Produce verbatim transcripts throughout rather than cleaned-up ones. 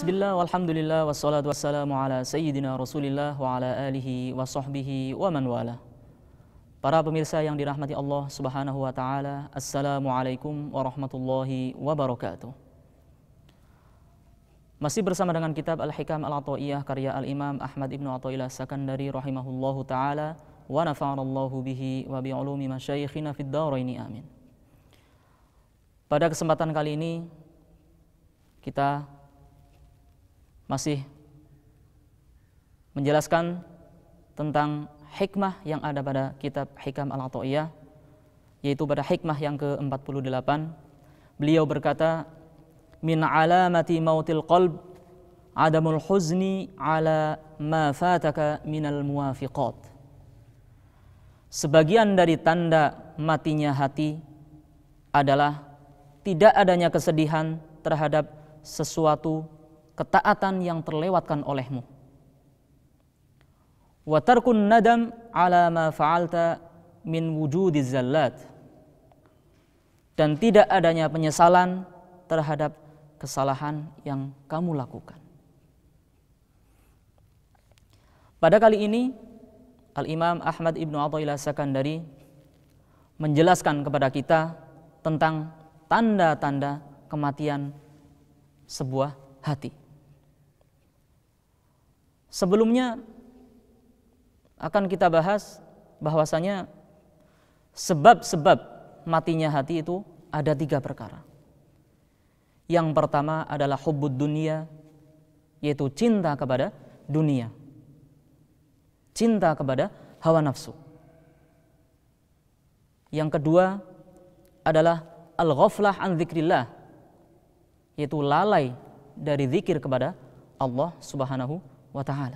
Bismillah, walhamdulillah, wassalatu wassalamu ala sayyidina rasulillah wa ala alihi wa sahbihi wa man wala. Para pemirsa yang dirahmati Allah subhanahu wa ta'ala, assalamualaikum warahmatullahi wabarakatuh. Masih bersama dengan kitab Al-Hikam Al-Ata'iyah karya Al-Imam Ahmad ibnu Athaillah Sakandari rahimahullahu ta'ala, wa nafa'anallahu bihi wa bi'ulumi masyayikhina fid daraini amin. Pada kesempatan kali ini kita masih menjelaskan tentang hikmah yang ada pada kitab Hikam Al-Ata'iyah, yaitu pada hikmah yang ke empat puluh delapan. Beliau berkata, min alamati mautil qalb adamul huzni ala ma fataka minal muwafiqat. Sebagian dari tanda matinya hati adalah tidak adanya kesedihan terhadap sesuatu ketaatan yang terlewatkan olehmu. Wa tarkun nadam ala ma fa'alta min wujudiz zallat. Dan tidak adanya penyesalan terhadap kesalahan yang kamu lakukan. Pada kali ini Al-Imam Ahmad ibnu Athaillah Sakandari menjelaskan kepada kita tentang tanda-tanda kematian sebuah hati. Sebelumnya akan kita bahas bahwasanya sebab-sebab matinya hati itu ada tiga perkara. Yang pertama adalah hubbud dunia, yaitu cinta kepada dunia, cinta kepada hawa nafsu. Yang kedua adalah al-ghaflah an dzikrillah, yaitu lalai dari zikir kepada Allah subhanahu wa ta'ala.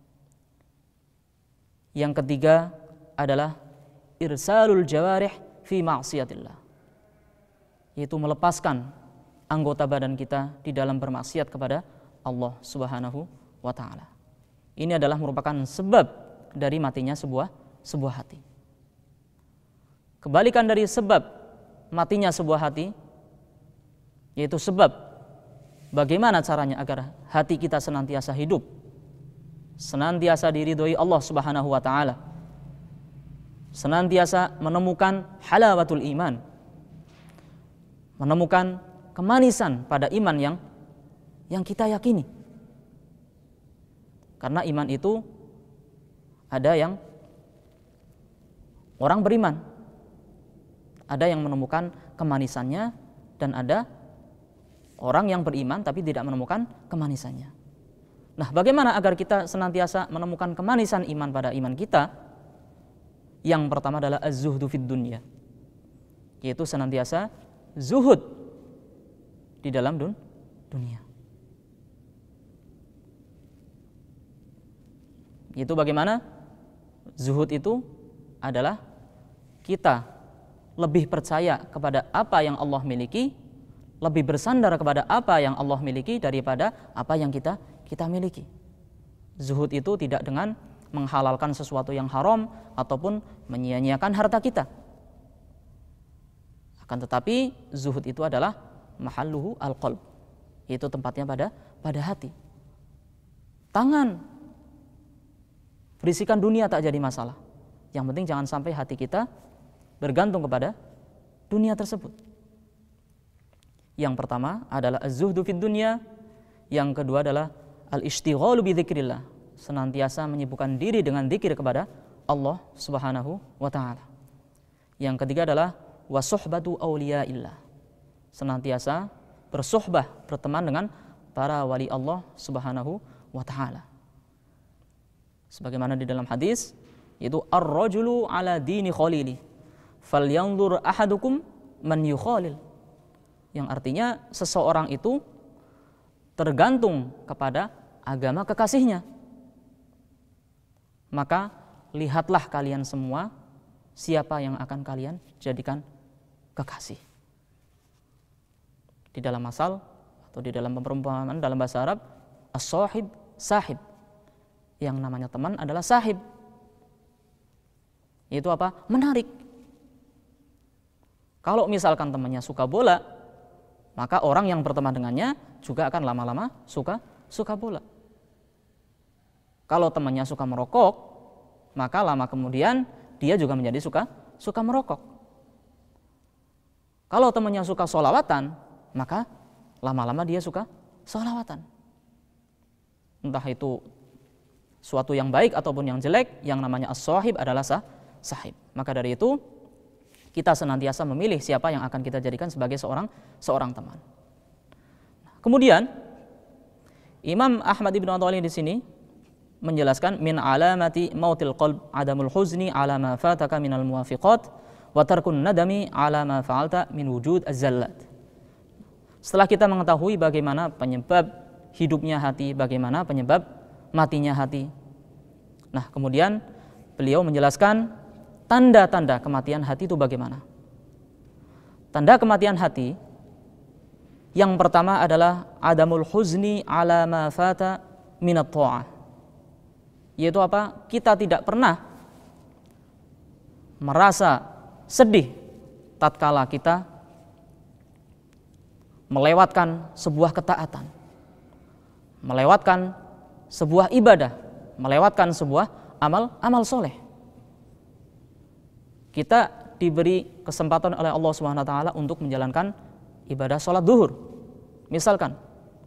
Yang ketiga adalah irsalul jawarih fi ma'siyatillah, yaitu melepaskan anggota badan kita di dalam bermaksiat kepada Allah subhanahu wa ta'ala. Ini adalah merupakan sebab dari matinya sebuah sebuah hati. Kebalikan dari sebab matinya sebuah hati, yaitu sebab bagaimana caranya agar hati kita senantiasa hidup, senantiasa diridhoi Allah subhanahu wa ta'ala, senantiasa menemukan halawatul iman, menemukan kemanisan pada iman yang yang kita yakini. Karena iman itu ada yang orang beriman, ada yang menemukan kemanisannya, dan ada orang yang beriman tapi tidak menemukan kemanisannya. Nah, bagaimana agar kita senantiasa menemukan kemanisan iman pada iman kita? Yang pertama adalah az-zuhdu fid dunya, yaitu senantiasa zuhud di dalam dun dunia. Itu bagaimana? Zuhud itu adalah kita lebih percaya kepada apa yang Allah miliki, lebih bersandar kepada apa yang Allah miliki daripada apa yang kita kita miliki. Zuhud itu tidak dengan menghalalkan sesuatu yang haram ataupun menyia-nyiakan harta kita. Akan tetapi zuhud itu adalah mahalluhu al-qalb, itu tempatnya pada pada hati. Tangan berisikan dunia tak jadi masalah. Yang penting jangan sampai hati kita bergantung kepada dunia tersebut. Yang pertama adalah az-zuhdu fid dunya, yang kedua adalah al-ishtighalu bi dzikrillah, senantiasa menyibukkan diri dengan zikir kepada Allah subhanahu wa ta'ala. Yang ketiga adalah wasuhbatu awliyaillah, senantiasa bersuhbah, berteman dengan para wali Allah subhanahu wa ta'ala. Sebagaimana di dalam hadis, yaitu ar-rajulu ala dini khalili falyanzur ahadukum man yukhalil, yang artinya seseorang itu tergantung kepada agama kekasihnya. Maka lihatlah kalian semua siapa yang akan kalian jadikan kekasih. Di dalam masal atau di dalam perumpamaan dalam bahasa Arab, as-sahib sahib, yang namanya teman adalah sahib. Itu apa? Menarik. Kalau misalkan temannya suka bola, maka orang yang berteman dengannya juga akan lama-lama suka suka bola. Kalau temannya suka merokok, maka lama kemudian dia juga menjadi suka suka merokok. Kalau temannya suka sholawatan, maka lama-lama dia suka sholawatan. Entah itu suatu yang baik ataupun yang jelek, yang namanya as-sahib adalah sah, sahib. Maka dari itu kita senantiasa memilih siapa yang akan kita jadikan sebagai seorang seorang teman. Kemudian Imam Ahmad ibn Hanbal di sini menjelaskan min alamati mautil qalb adamul huzni ala ma fataka minal muwafiqat wa tarkun nadami ala ma fa'alta min wujud az-zallat. Setelah kita mengetahui bagaimana penyebab hidupnya hati, bagaimana penyebab matinya hati. Nah, kemudian beliau menjelaskan tanda-tanda kematian hati itu bagaimana. Tanda kematian hati yang pertama adalah adamul huzni ala ma fata minat ta'ah. Yaitu apa? Kita tidak pernah merasa sedih tatkala kita melewatkan sebuah ketaatan, melewatkan sebuah ibadah, melewatkan sebuah amal amal soleh. Kita diberi kesempatan oleh Allah Subhanahu wa taala untuk menjalankan ibadah sholat duhur, misalkan.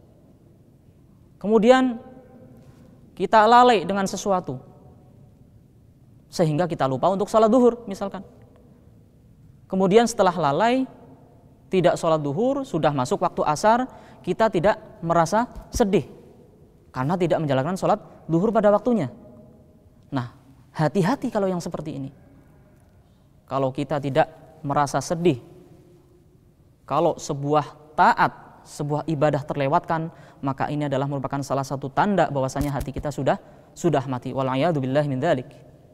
Kemudian kita lalai dengan sesuatu sehingga kita lupa untuk sholat duhur, misalkan. Kemudian setelah lalai tidak sholat duhur, sudah masuk waktu asar, kita tidak merasa sedih karena tidak menjalankan sholat duhur pada waktunya. Nah, hati-hati kalau yang seperti ini. Kalau kita tidak merasa sedih, kalau sebuah taat, sebuah ibadah terlewatkan, maka ini adalah merupakan salah satu tanda bahwasanya hati kita sudah sudah mati. Wal'iyadu billahi min dzalik.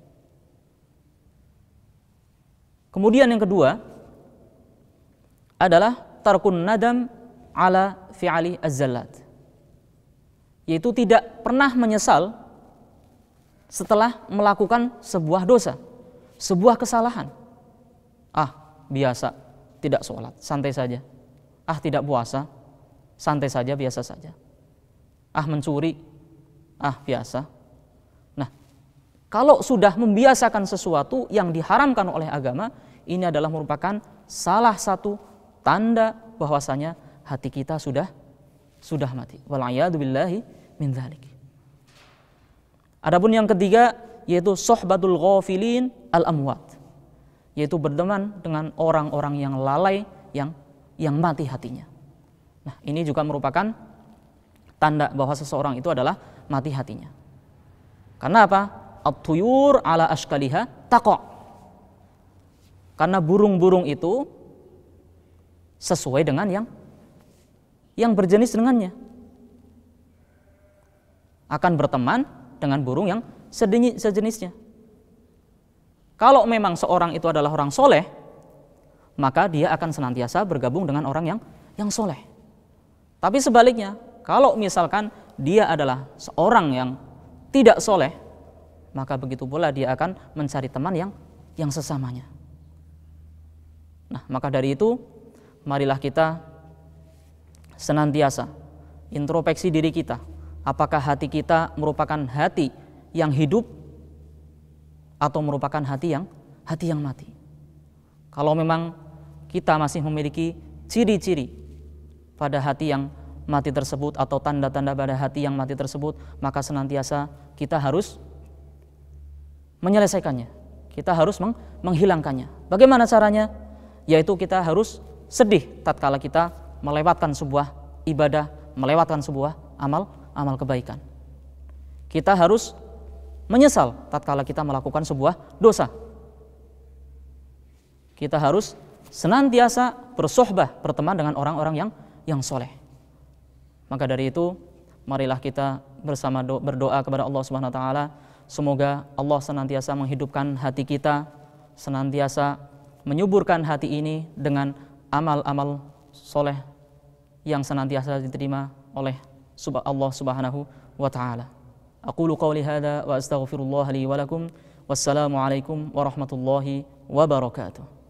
Kemudian yang kedua adalah tarkun nadam ala fi'ali az-zallat. Yaitu tidak pernah menyesal setelah melakukan sebuah dosa, sebuah kesalahan. Ah, biasa, tidak sholat, santai saja. Ah, tidak puasa, santai saja, biasa saja. Ah, mencuri, ah, biasa. Nah, kalau sudah membiasakan sesuatu yang diharamkan oleh agama, ini adalah merupakan salah satu tanda bahwasanya hati kita sudah sudah mati. Wal'iyadu billahi min dzalik. Adapun yang ketiga yaitu sohbatul ghafilin al-amwat, yaitu berteman dengan orang-orang yang lalai, yang yang mati hatinya. Nah, ini juga merupakan tanda bahwa seseorang itu adalah mati hatinya. Karena apa? At-tuyur ala ashkaliha taqa. Karena burung-burung itu sesuai dengan yang yang berjenis dengannya. Akan berteman dengan burung yang sejenisnya. Kalau memang seorang itu adalah orang soleh, maka dia akan senantiasa bergabung dengan orang yang yang soleh. Tapi sebaliknya, kalau misalkan dia adalah seorang yang tidak soleh, maka begitu pula dia akan mencari teman yang yang sesamanya. Nah, maka dari itu, marilah kita senantiasa introspeksi diri kita. Apakah hati kita merupakan hati yang hidup atau merupakan hati yang hati yang mati? Kalau memang kita masih memiliki ciri-ciri pada hati yang mati tersebut atau tanda-tanda pada hati yang mati tersebut, maka senantiasa kita harus menyelesaikannya. Kita harus meng- menghilangkannya. Bagaimana caranya? Yaitu kita harus sedih tatkala kita melewatkan sebuah ibadah, melewatkan sebuah amal amal kebaikan. Kita harus menyesal tatkala kita melakukan sebuah dosa. Kita harus senantiasa bersohbah, berteman dengan orang-orang yang yang soleh. Maka dari itu, marilah kita bersama do, berdoa kepada Allah Subhanahu wa taala, semoga Allah senantiasa menghidupkan hati kita, senantiasa menyuburkan hati ini dengan amal-amal soleh yang senantiasa diterima oleh Allah Subhanahu wa taala. Aqulu qawli hadza wa astaghfirullah li wa lakum. Wassalamu alaikum warahmatullahi wabarakatuh.